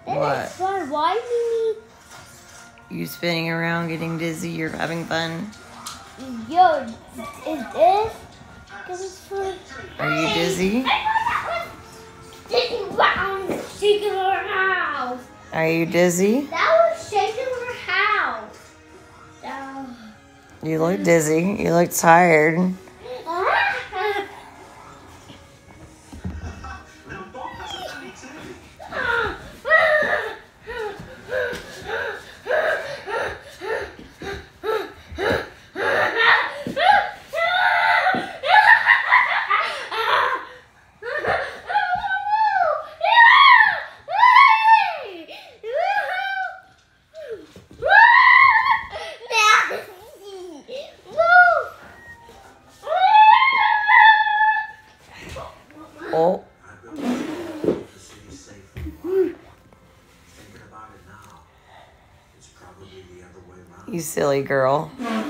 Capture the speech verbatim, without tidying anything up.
What? It's fun. Why do You spinning around, getting dizzy, you're having fun? we Yo, is this because fun? Are you dizzy? Shaking around, shaking our house. Are you dizzy? That was shaking our house. That was... You look dizzy. You look tired. Oh. You silly girl.